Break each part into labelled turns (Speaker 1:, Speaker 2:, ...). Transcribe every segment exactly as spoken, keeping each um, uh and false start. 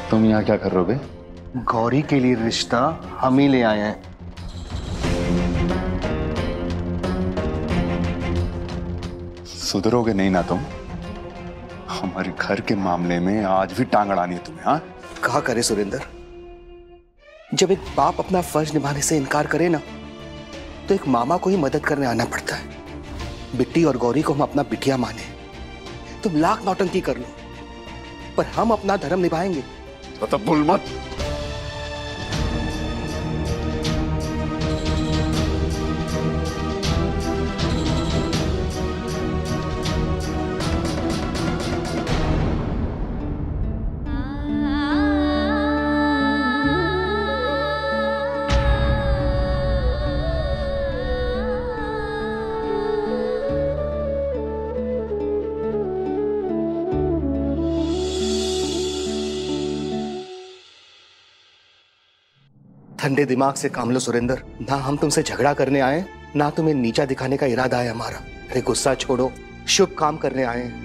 Speaker 1: तुम यहाँ क्या कर रहे हो बे?
Speaker 2: गौरी के लिए रिश्ता हम ही ले आए हैं।
Speaker 1: सुधरोगे नहीं ना तुम? हमारे घर के मामले में आज भी टांग अड़ानी है तुम्हें। हाँ,
Speaker 2: कहा करे सुरेंद्र, जब एक बाप अपना फर्ज निभाने से इनकार करे ना, तो एक मामा को ही मदद करने आना पड़ता है। बिट्टी और गौरी को हम अपना बिटिया माने, तुम लाख नौटंकी कर लो, पर हम अपना धर्म निभाएंगे।
Speaker 1: तो तब भूल मत।
Speaker 2: ठंडे दिमाग से काम लो सुरेंद्र, ना हम तुमसे झगड़ा करने आए, ना तुम्हें नीचा दिखाने का इरादा है हमारा। अरे गुस्सा छोड़ो, शुभ काम करने आए हैं।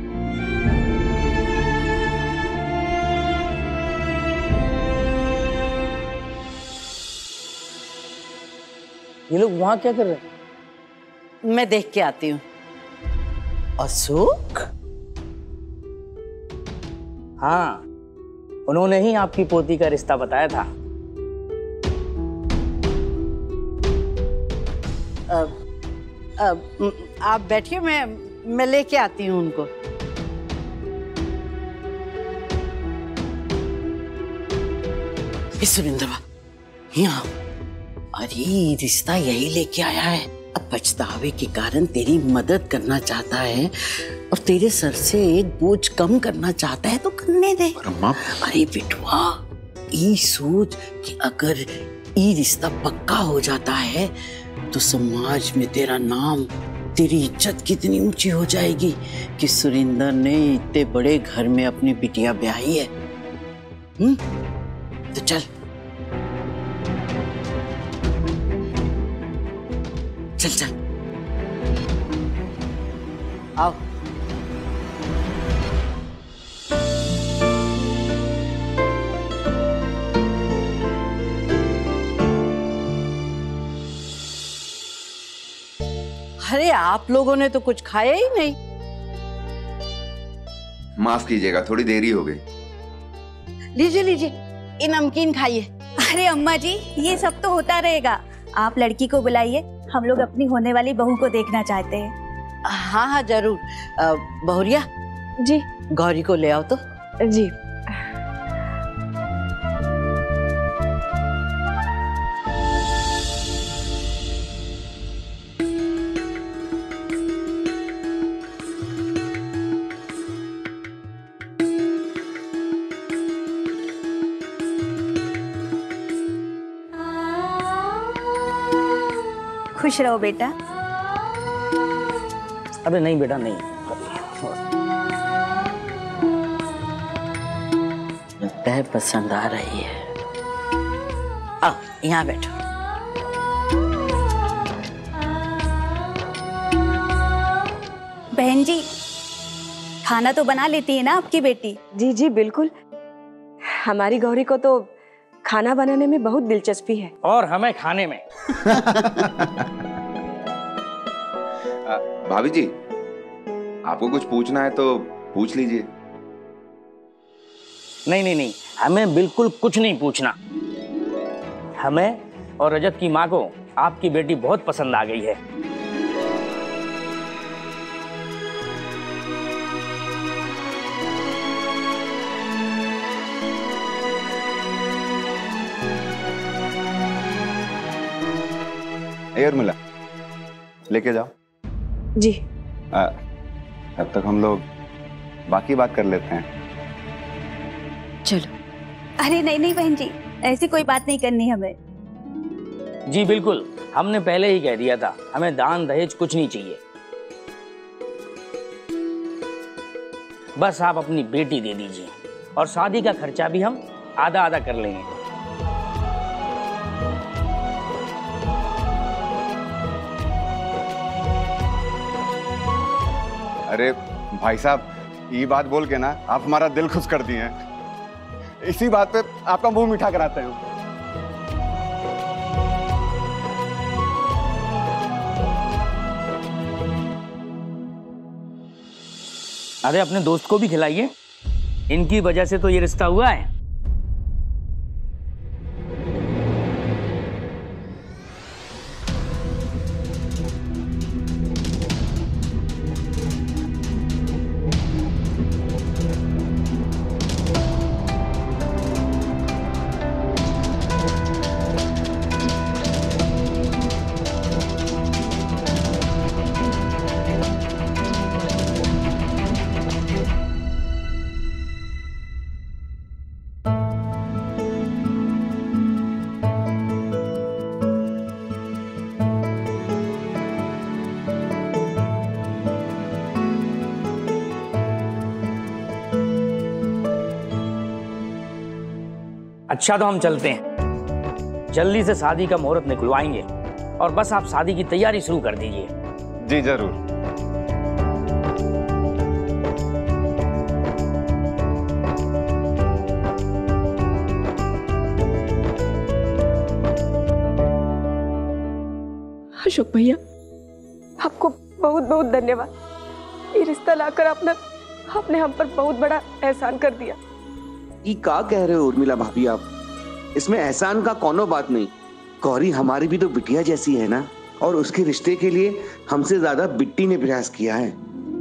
Speaker 3: ये लोग वहां क्या कर रहे हैं?
Speaker 4: मैं देख के आती हूँ। अशोक?
Speaker 3: हाँ, उन्होंने ही आपकी पोती का रिश्ता बताया था।
Speaker 4: अब, अब, आप बैठिए, मैं मैं लेके आती हूँ उनको। सुरेंद्र, यहाँ। अरे रिश्ता यही लेके आया है। अब पछतावे के कारण तेरी मदद करना चाहता है और तेरे सर से एक बोझ कम करना चाहता है, तो करने दे। अरे बिटवा, ये सोच कि अगर ये रिश्ता पक्का हो जाता है तो समाज में तेरा नाम, तेरी इज्जत कितनी ऊंची हो जाएगी कि सुरेंद्र ने इतने बड़े घर में अपनी बिटिया ब्याही है। हम्म, तो चल चल चल आओ। अरे आप लोगों ने तो कुछ खाया ही नहीं।
Speaker 5: माफ कीजिएगा, थोड़ी देरी हो गई।
Speaker 4: लीजिए लीजिए, ये नमकीन खाइए।
Speaker 6: अरे अम्मा जी, ये सब तो होता रहेगा। आप लड़की को बुलाइए, हम लोग अपनी होने वाली बहू को देखना चाहते हैं।
Speaker 4: हाँ हाँ जरूर। बहुरिया
Speaker 6: जी,
Speaker 4: गौरी को ले आओ तो।
Speaker 6: जी। खुश रहो बेटा।
Speaker 3: अबे नहीं बेटा, नहीं।
Speaker 4: लगता है पसंद आ रही है। आओ यहाँ बैठो।
Speaker 6: बहन जी, खाना तो बना लेती है ना आपकी बेटी?
Speaker 7: जी जी बिल्कुल, हमारी गौरी को तो खाना बनाने में बहुत दिलचस्पी है।
Speaker 3: और हमें खाने में।
Speaker 5: भाभी जी, आपको कुछ पूछना है तो पूछ लीजिए।
Speaker 3: नहीं नहीं नहीं, हमें बिल्कुल कुछ नहीं पूछना। हमें और रजत की माँ को आपकी बेटी बहुत पसंद आ गई है।
Speaker 1: ए उर्मिला, लेके जाओ।
Speaker 7: जी।
Speaker 1: आ, अब तक हम लोग बाकी बात कर लेते हैं।
Speaker 6: चलो। अरे नहीं नहीं बहन जी, ऐसी कोई बात नहीं करनी हमें।
Speaker 3: जी बिल्कुल, हमने पहले ही कह दिया था, हमें दान दहेज कुछ नहीं चाहिए। बस आप अपनी बेटी दे दीजिए और शादी का खर्चा भी हम आधा आधा कर लेंगे।
Speaker 1: अरे भाई साहब, ये बात बोल के ना आप हमारा दिल खुश कर दिए हैं। इसी बात पे आपका मुंह मीठा कराते हैं।
Speaker 3: अरे अपने दोस्त को भी खिलाइए, इनकी वजह से तो ये रिश्ता हुआ है। अच्छा तो हम चलते हैं, जल्दी से शादी का मुहूर्त निकलवाएंगे और बस आप शादी की तैयारी शुरू कर दीजिए।
Speaker 1: जी जरूर।
Speaker 7: अशोक भैया, आपको बहुत बहुत धन्यवाद। ये रिश्ता लाकर आपने आपने हम पर बहुत बड़ा एहसान कर दिया।
Speaker 2: ये क्या कह रहे हो उर्मिला भाभी आप? इसमें एहसान का कोनो बात नहीं। गौरी हमारी भी तो बिटिया जैसी है ना, और उसके रिश्ते के लिए हमसे ज्यादा बिट्टी ने प्रयास किया है।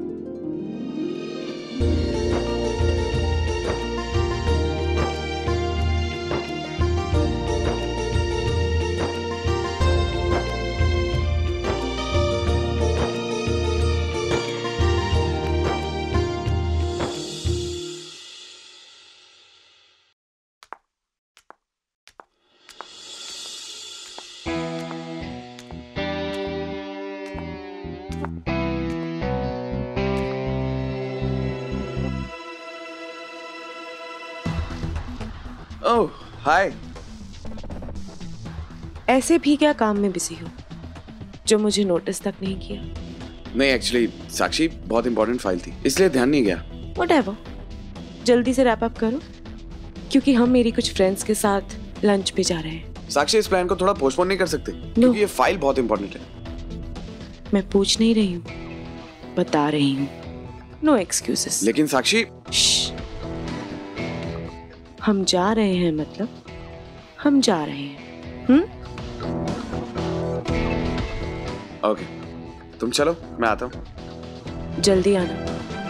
Speaker 5: ओह हाय।
Speaker 7: ऐसे भी क्या काम में बिजी हो जो मुझे नोटिस तक नहीं किया?
Speaker 5: नहीं एक्चुअली साक्षी बहुत इंपॉर्टेंट फाइल थी, इसलिए ध्यान नहीं गया।
Speaker 7: व्हाटएवर, जल्दी से रैप अप करो क्योंकि हम मेरी कुछ फ्रेंड्स के साथ लंच पे जा रहे हैं।
Speaker 5: साक्षी इस प्लान को थोड़ा पोस्टपोन नहीं कर सकते? no. क्योंकि ये फाइल बहुत इंपॉर्टेंट है।
Speaker 7: मैं पूछ नहीं रही हूँ, बता रही हूँ। No excuses.
Speaker 5: लेकिन साक्षी
Speaker 7: हम जा रहे हैं, मतलब हम जा रहे हैं। हम्म?
Speaker 5: ओके, तुम चलो, मैं आता हूँ।
Speaker 7: जल्दी आना।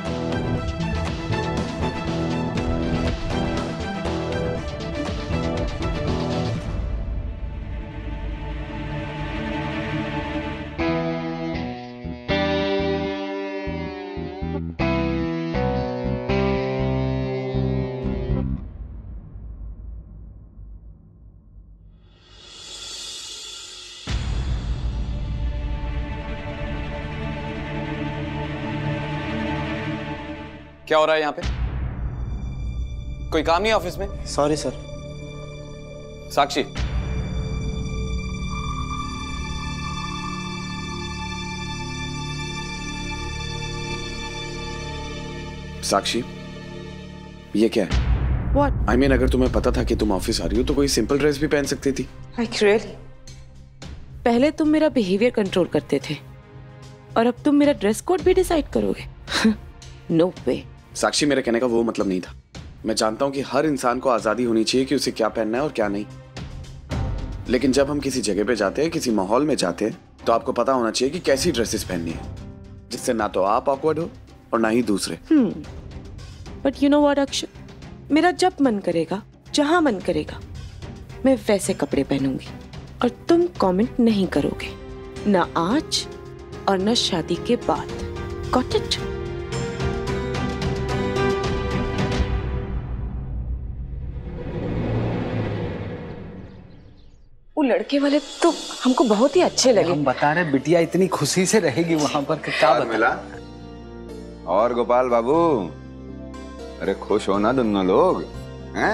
Speaker 8: क्या हो रहा है यहाँ पे? कोई काम नहीं है ऑफिस में?
Speaker 2: Sorry sir.
Speaker 8: साक्षी,
Speaker 5: साक्षी ये क्या है?
Speaker 7: What?
Speaker 5: I I mean mean, अगर तुम्हें पता था कि तुम ऑफिस आ रही हो तो कोई सिंपल ड्रेस भी पहन सकती थी।
Speaker 7: Like really? पहले तुम मेरा बिहेवियर कंट्रोल करते थे और अब तुम मेरा ड्रेस कोड भी डिसाइड करोगे? No way.
Speaker 5: साक्षी, मेरे कहने का वो मतलब नहीं था। मैं जानता हूँ कि हर इंसान को आजादी होनी चाहिए कि उसे क्या पहनना है और क्या नहीं, लेकिन जब हम किसी जगह पे जाते हैं, किसी माहौल में जाते हैं, तो आपको पता होना चाहिए कि कैसी ड्रेसेस पहननी है, जिससे ना तो आप ऑकवर्ड हो और ना ही दूसरे।
Speaker 7: But you know what Akshay, मेरा जब मन करेगा, जहां मन करेगा, मैं वैसे कपड़े पहनूंगी और तुम कमेंट नहीं करोगे, ना आज और ना शादी के बाद। Got it? वो लड़के वाले तो हमको बहुत ही अच्छे लगे।
Speaker 2: हम बता रहे बिटिया इतनी खुशी से रहेगी वहां पर कि क्या बता।
Speaker 1: मिला और गोपाल बाबू, अरे खुश हो ना दोनों लोग हैं?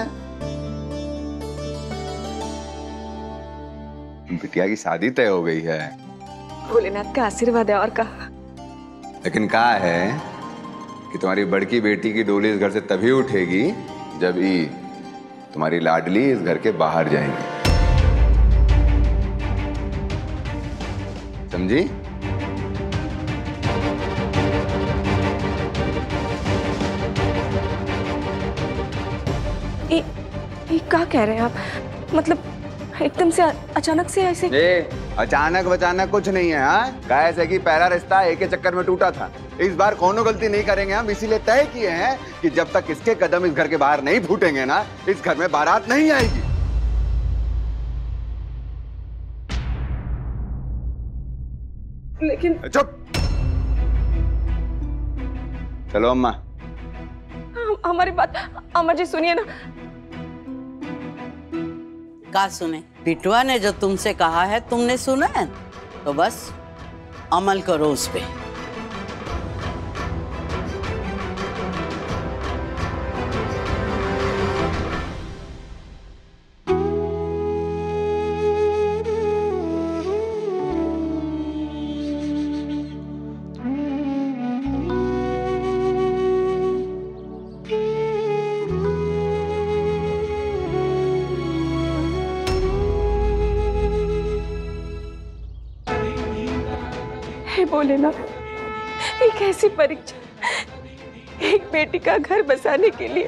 Speaker 1: बिटिया की शादी तय हो गई है।
Speaker 7: भोलेनाथ का आशीर्वाद है और का।
Speaker 1: लेकिन कहा है कि तुम्हारी बड़की बेटी की डोली इस घर से तभी उठेगी जब ई तुम्हारी लाडली इस घर के बाहर जाएंगी, समझी?
Speaker 7: ये, ये क्या कह रहे हैं आप? मतलब एकदम से अचानक से ऐसे?
Speaker 1: ए, अचानक बचानक कुछ नहीं है। हाँ, कैसे कि पहला रिश्ता एक ही चक्कर में टूटा था। इस बार कोनो गलती नहीं करेंगे हम, इसीलिए तय किए हैं कि जब तक इसके कदम इस घर के बाहर नहीं फूटेंगे ना, इस घर में बारात नहीं आएगी।
Speaker 7: लेकिन
Speaker 1: चुप। चलो अम्मा।
Speaker 7: हम, हमारी बात अम्मा जी सुनिए ना।
Speaker 4: का सुने? बिटुआ ने जो तुमसे कहा है तुमने सुना है, तो बस अमल करो उस पे।
Speaker 7: भोलेनाथ, एक ऐसी परीक्षा, एक बेटी का घर बसाने के लिए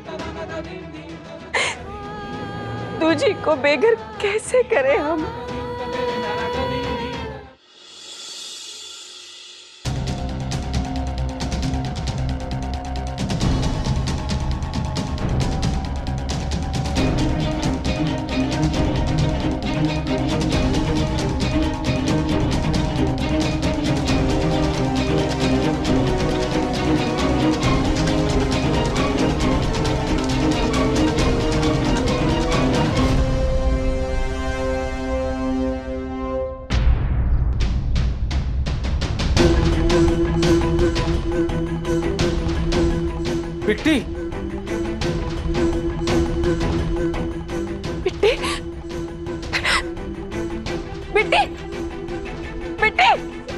Speaker 7: तुझी को बेघर कैसे करें हम?
Speaker 9: बिट्टी,
Speaker 7: बिट्टी, बिट्टी, बिट्टी,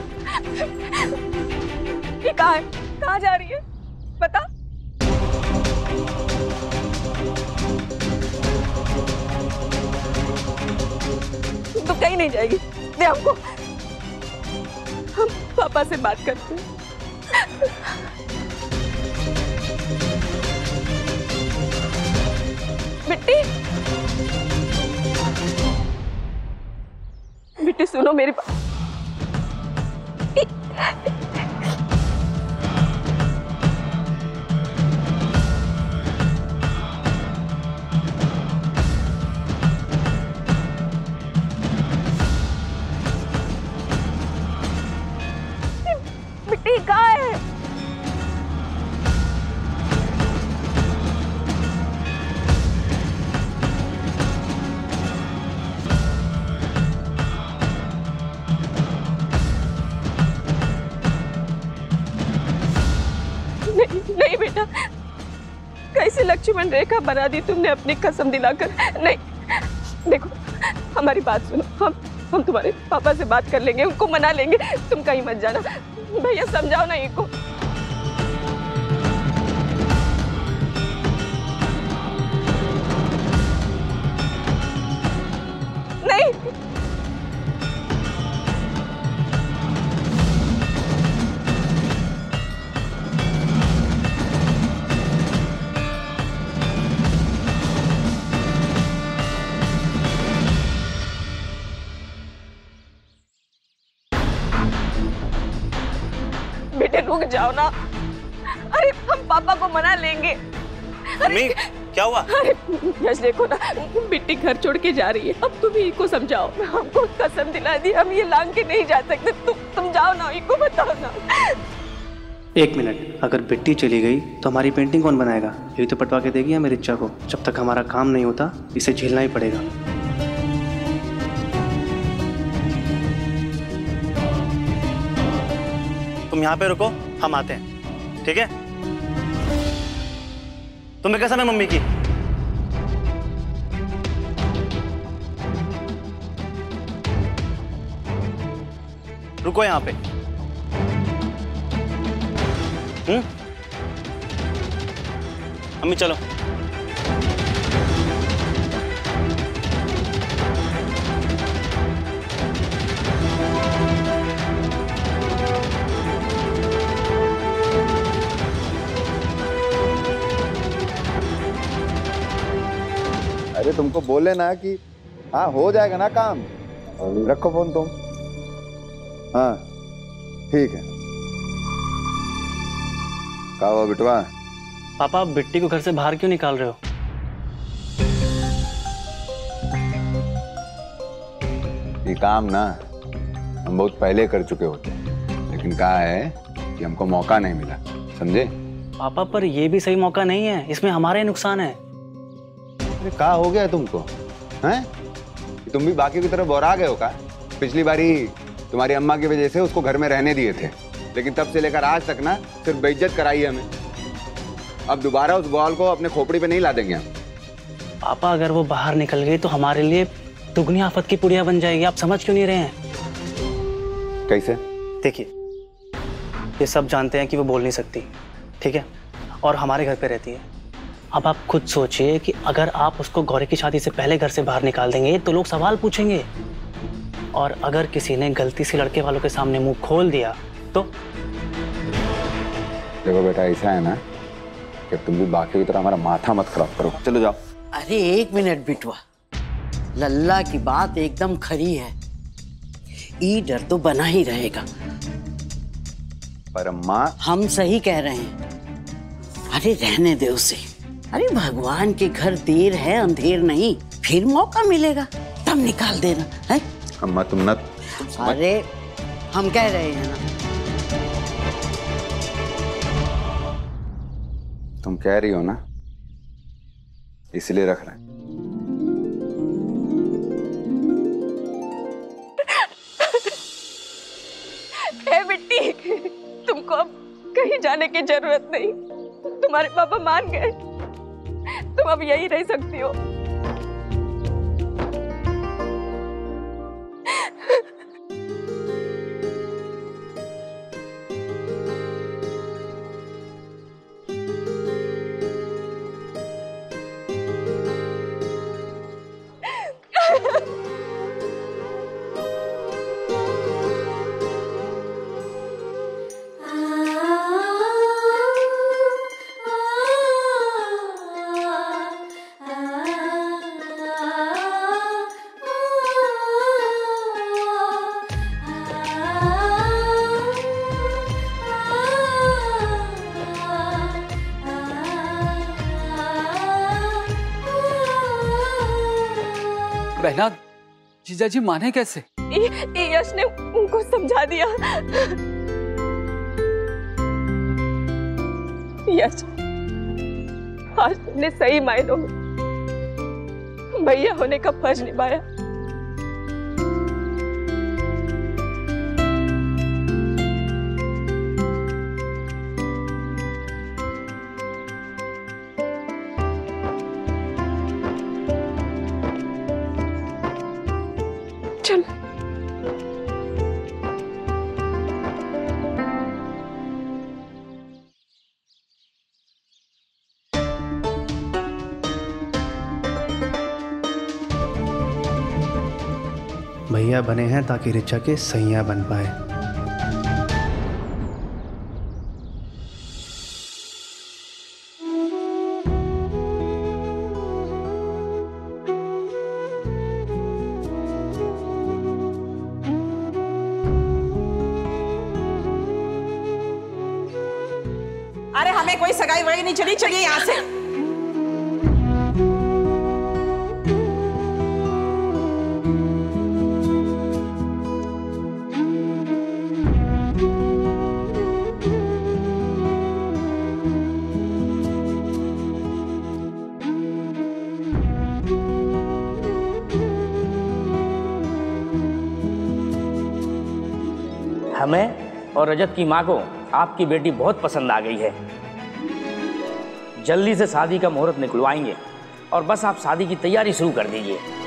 Speaker 7: ये कहाँ है? कहाँ जा रही है? बता। तुम तो कहीं नहीं जाएगी। दे हमको, हम पापा से बात करते हैं। बिट्टी, बिट्टी सुनो मेरी बात। बिट्टी कहाँ है? नहीं बेटा, कैसे लक्ष्मण रेखा बना दी तुमने अपनी कसम दिलाकर। नहीं, देखो हमारी बात सुनो, हम हम तुम्हारे पापा से बात कर लेंगे, उनको मना लेंगे। तुम कहीं मत जाना। भैया समझाओ ना इनको। नहीं, बेटे रुक जाओ ना। अरे हम पापा को मना लेंगे।
Speaker 9: मम्मी क्या हुआ?
Speaker 7: अरे यश देखो ना, बिट्टी घर छोड़ के जा रही है। अब तुम ही इनको समझाओ। हमको कसम दिला दी, हम ये लांग के नहीं जा सकते। तुम तुम जाओ ना, इनको बताओ ना।
Speaker 9: एक मिनट, अगर बिट्टी चली गई तो हमारी पेंटिंग कौन बनाएगा? यही तो पटवा के देगी हमें रिचा को। जब तक हमारा काम नहीं होता इसे झेलना ही पड़ेगा। तुम यहाँ पे रुको, हम आते हैं, ठीक है? तुम्हें कैसा है मम्मी की? रुको यहाँ पे। हम्म, अम्मी चलो।
Speaker 1: अरे तुमको बोले ना कि हाँ हो जाएगा ना काम। रखो फोन तुम। हाँ ठीक है। क्या हुआ बिटवा?
Speaker 9: पापा, आप बिट्टी को घर से बाहर क्यों निकाल रहे हो?
Speaker 1: ये काम ना हम बहुत पहले कर चुके होते, लेकिन कहा है कि हमको मौका नहीं मिला, समझे?
Speaker 9: पापा, पर ये भी सही मौका नहीं है, इसमें हमारा ही नुकसान है।
Speaker 1: अरे क्या हो गया तुमको, हैं? तुम भी बाकी की तरह बोरा गए हो का? पिछली बारी तुम्हारी अम्मा की वजह से उसको घर में रहने दिए थे, लेकिन तब से लेकर आज तक ना सिर्फ बेइज्जत कराई है हमें। अब दोबारा उस बॉल को अपने खोपड़ी पे नहीं ला देंगे हम।
Speaker 9: पापा, अगर वो बाहर निकल गई तो हमारे लिए दुगनी आफत की पुड़िया बन जाएगी। आप समझ क्यों नहीं रहे हैं?
Speaker 1: कैसे?
Speaker 9: देखिए, ये सब जानते हैं कि वो बोल नहीं सकती, ठीक है, और हमारे घर पे रहती है। अब आप खुद सोचिए कि अगर आप उसको गौरी की शादी से पहले घर से बाहर निकाल देंगे तो लोग सवाल पूछेंगे, और अगर किसी ने गलती से लड़के वालों के सामने मुंह खोल दिया तो?
Speaker 1: देखो बेटा, ऐसा है ना कि तुम भी बाकी की तरह हमारा माथा मत खराब करो। चलो जाओ।
Speaker 4: अरे एक मिनट बिटवा, लल्ला की बात एकदम खरी है। ई डर तो बना ही रहेगा।
Speaker 1: पर अम्मा,
Speaker 4: हम सही कह रहे हैं। अरे रहने दे उसे। अरे भगवान के घर देर है अंधेर नहीं, फिर मौका मिलेगा तब निकाल देना है।
Speaker 1: अम्मा तुम न।
Speaker 4: अरे हम कह रहे हैं ना।
Speaker 1: तुम कह रही हो ना, इसलिए रख रहे हैं।
Speaker 7: ए बिट्टी, तुमको अब कहीं जाने की जरूरत नहीं। तुम्हारे पापा मान गए, तुम अब यही रह सकती हो।
Speaker 10: बहना, जीजाजी माने कैसे?
Speaker 7: यश ने उनको समझा दिया। यश, आज तुमने सही मायनों में भैया होने का फर्ज निभाया। चल।
Speaker 9: भैया बने हैं ताकि ऋचा के सैया बन पाए।
Speaker 11: अरे हमें कोई सगाई वगाई नहीं चली, चलिए यहाँ से।
Speaker 3: हमें और रजत की माँ को आपकी बेटी बहुत पसंद आ गई है। जल्दी से शादी का मुहूर्त निकलवाएंगे और बस आप शादी की तैयारी शुरू कर दीजिए।